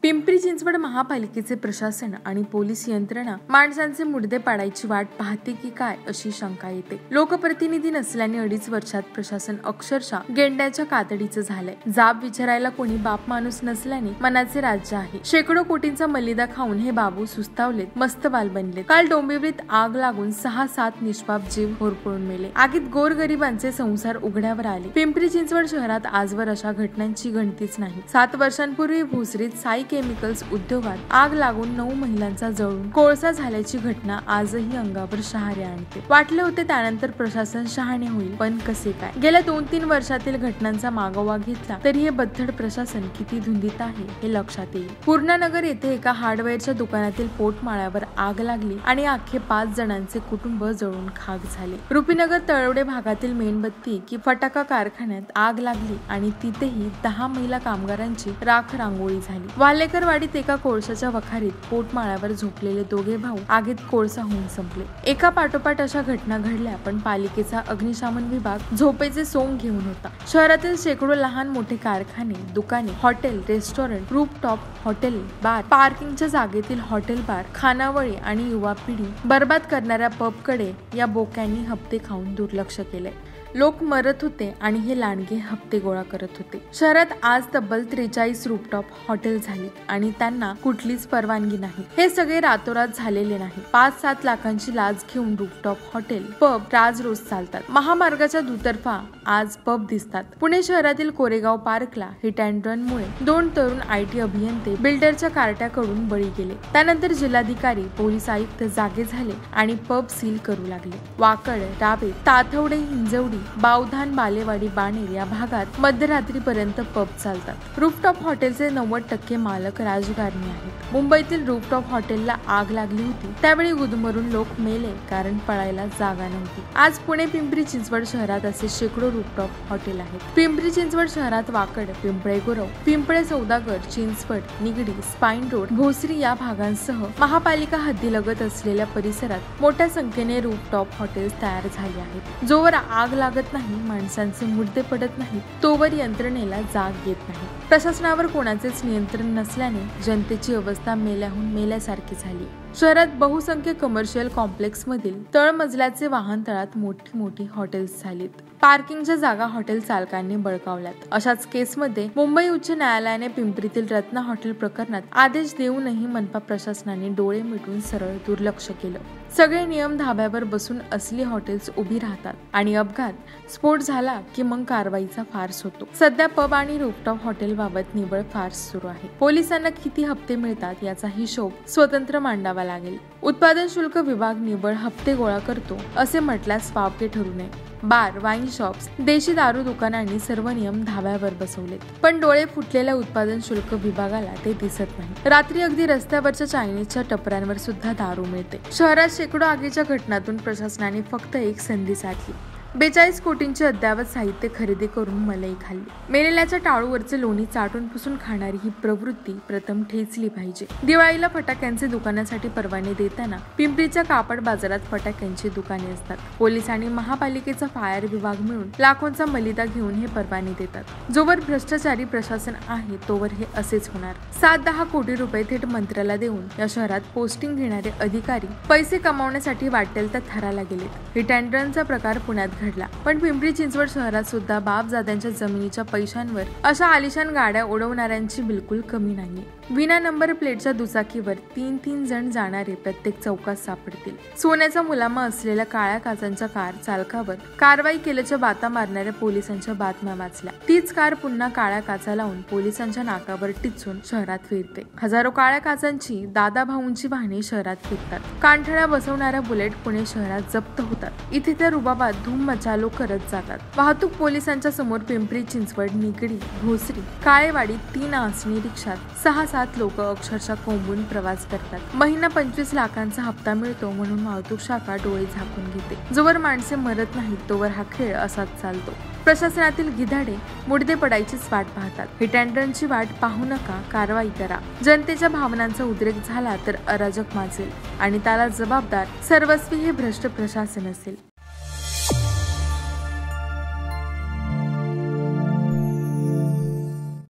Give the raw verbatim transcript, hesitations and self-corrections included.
पिंपरी चिंचवड महापालिकेचे प्रशासन आणि पोलीस यंत्रणा माणसांचे मुडदे पाडायची वाट पाहते की काय अशी शंका येते। लोकप्रतिनिधी नसल्याने अडीच वर्षात प्रशासन अक्षरशः गेंड्याच्या कातडीचं झालंय। जाब विचारायला कोणी बाप माणूस नसल्याने मनाचे राज्य आहे। शेकडो कोटींचा मलिदा खाऊन हे बाबू सुस्तावलेत, मस्तबाल बनले। काल डोंबिवलीत आग लागून सहा सात निष्पाप जीव होरपळून मेले। आगीत गोरगरिबांचे संसार उघड्यावर आले। पिंपरी चिंचवड शहरात आजवर अशा घटनांची गणतीच नाही। सात वर्षांपूर्वी भोसरीत साई केमिकल्स उद्योगात आग लागून नऊ महिलांचा जळून कोळसा झाल्याची घटना आजही अंगावर शहारे आणते। वाटले होते त्यानंतर प्रशासन शहाणे होईल, पण कसे काय? गेल्या दोन तीन वर्षातील घटनांचा मागोवा घेतला तरी हे बद्धड प्रशासन किती धुंदीत आहे हे लक्षात येईल। पूर्णानगर येथे एका हार्डवेअरच्या दुकानातील पोटमाळ्यावर आग लागली आणि अख्खे पाच जणांचे कुटुंब जळून खाक झाले। रुपीनगर तळवडे भागातील मेणबत्ती की फटाका कारखान्यात आग लागली आणि तिथेही दहा महिला कामगारांची राख रांगोळी झाली। वालेकरवाडीत एका कोळशाच्या वखारीत पोटमाळ्यावर झोपलेले दोघे भाऊ आगीत कोळसा होऊन संपले। एका पाठोपाठ अशा घटना घडल्या, पण पालिकेचा अग्निशमन विभाग झोपेचे सोंग घेऊन होता। शहरातील शेकडो लहान मोठे कारखाने, दुकाने, hotel, restaurant, rooftop hotel, bar, पार्किंगच्या जागेतील हॉटेल बार, खानावळी आणि युवा पिढी बर्बाद करणाऱ्या पबकडे या बोक्यांनी हप्ते खाऊन दुर्लक्ष केले। लोक मरत होते आणि हे लांडगे हप्ते गोळा करत होते। शहरात आज तब्बल त्रेचाळीस रूफटॉप हॉटेल झाली आणि त्यांना कुठलीच परवानगी नाही। हे सगळे रातोरात झालेले नाही। पाच सात लाखांची लाच घेऊन रूफटॉप हॉटेल, पब राज रोज चालतात। महामार्गाच्या दुतर्फा आज पब दिसतात। पुणे शहरातील कोरेगाव पार्कला हिट अँड रन मुळे दोन तरुण आयटी अभियंते बिल्डरच्या कार्ट्याकडून बळी गेले। त्यानंतर जिल्हाधिकारी, पोलीस आयुक्त जागे झाले आणि पब सील करू लागले। वाकड, रावे, ताथवडे, हिंजवडी, बावधान, बालेवाडी, बाणेर या भागात मध्यरात्रीपर्यंत पब चालतात। रूफटॉप हॉटेलचे नव्वद टक्के मालक राजकारणी आहेत। मुंबईतील रूफटॉप हॉटेलला आग लागली होती त्यावेळी गुदमरून लोक मेले, कारण पळायला जागा नव्हती। आज पुणे पिंपरी चिंचवड शहरात असे शेकडो रूफटॉप हॉटेल आहेत। पिंपरी चिंचवड शहरात वाकड, पिंपळे गुरव, पिंपळे सौदागर, चिंचवड, निगडी, स्पाईन रोड, भोसरी या भागांसह महापालिका हद्दीलगत असलेल्या परिसरात मोठ्या संख्येने रूफटॉप हॉटेल्स तयार झाली आहेत। जोवर आग लागत नाही, माणसांचे मुडदे पडत नाही, तोवर यंत्रणेला जाग येत नाही। प्रशासनावर कोणाचेच नियंत्रण नसल्याने जनतेची अवस्था मेल्याहून मेल्यासारखी झाली। शहरात बहुसंख्य कमर्शियल कॉम्प्लेक्स मधील तळमजल्याचे वाहनतळात मोठी मोठी हॉटेल्स झालीत। पार्किंगच्या जागा हॉटेल चालकांनी बळकावल्यात। अशाच केसमध्ये मुंबई उच्च न्यायालयाने पिंपरीतील रत्ना हॉटेल प्रकरणात आदेश देऊनही मनपा प्रशासनाने डोळे मिटून सरळ दुर्लक्ष केलं। सगळे नियम धाब्यावर बसून असली हॉटेल्स उभी राहतात आणि अपघात, स्फोट झाला की मग कारवाईचा फार्स होतो। सध्या पब आणि रूफटॉप हॉटेल बाबत निव्वळ फार्स सुरू आहे। पोलिसांना किती हप्ते मिळतात याचा हिशोब स्वतंत्र मांडावा लागेल। उत्पादन शुल्क विभाग निव्वळ हप्ते गोळा करतो असे म्हटल्यास वावगे ठरू नये। बार, वाईन शॉप्स, देशी दारू दुकानांनी सर्व नियम धाब्यावर बसवलेत, पण डोळे फुटलेल्या उत्पादन शुल्क विभागाला ते दिसत नाही। रात्री अगदी रस्त्यावरच्या चायनीजच्या टपऱ्यांवर सुद्धा दारू मिळते। शहरात शेकडो आगीच्या घटनांतून प्रशासनाने फक्त एक संधी साधली। बेचाळीस कोटींचे अद्यावत साहित्य खरेदी करून मलई खाल्ली। मेलेल्याच्या टाळूवरचे लोणी चाटून पुसून खाणारी ही प्रवृत्ती प्रथम ठेचली पाहिजे। दिवाळीला फटाक्यांचे दुकानासाठी परवाने देताना पिंपरीच्या कापड बाजारात फटाक्यांची दुकाने असतात। पोलीस आणि महापालिकेचा फायर विभाग मिळून लाखोंचा मलिदा घेऊन हे परवाने देतात। जोवर भ्रष्टाचारी प्रशासन आहे तोवर हे असेच होणार। सात दहा कोटी रुपये थेट मंत्र्याला देऊन या शहरात पोस्टिंग घेणारे अधिकारी पैसे कमावण्यासाठी वाटेल त्या थराला गेलेत। हिट अँड रनचा प्रकार पुण्यात घडला, पण पिंपरी चिंचवड शहरात सुद्धा बापजाद्यांच्या जमिनीच्या पैशांवर अशा आलिशान गाड्या उडवणाऱ्यांची बिलकुल कमी नाहीये। विना नंबर प्लेटच्या दुचाकीवर तीन तीन जण जाणारे प्रत्येक चौकात सापडतील। सोन्याचा मुलामा असलेल्या काळ्या काचांच्या कार चालकावर कारवाई केल्याच्या बाता मारणाऱ्या पोलिसांच्या बातम्या वाचल्या। तीच कार पुन्हा काळ्या काचा लावून पोलिसांच्या नाकावर टिचून शहरात फिरते। हजारो काळ्या काचांची, दादा भाऊंची वाहने शहरात फिरतात। कानठळ्या बसवणाऱ्या बुलेट पुणे शहरात जप्त होतात। इथे त्या रुबाबात धूम मचालो करत जातात। वाहतूक पोलिसांच्या समोर पिंपरी चिंचवड, निगडी, भोसरी, काळेवाडी तीन आसनी रिक्षात सहा सात लोक अक्षरशः कोंबून प्रवास करतात। महिना पंचवीस लाखांचा हप्ता मिळतो म्हणून वाहतूक शाखा डोळे झाकून घेते। जोवर माणसे मरत नाहीत तोवर हा खेळ असाच चालतो। प्रशासनातील गिधाडे मुडदे पडायचीच वाट पाहतात। हिट अँड रनची वाट पाहू नका, कारवाई करा। जनतेच्या भावनांचा उद्रेक झाला तर अराजक माजेल आणि त्याला जबाबदार सर्वस्वी हे भ्रष्ट प्रशासन असेल।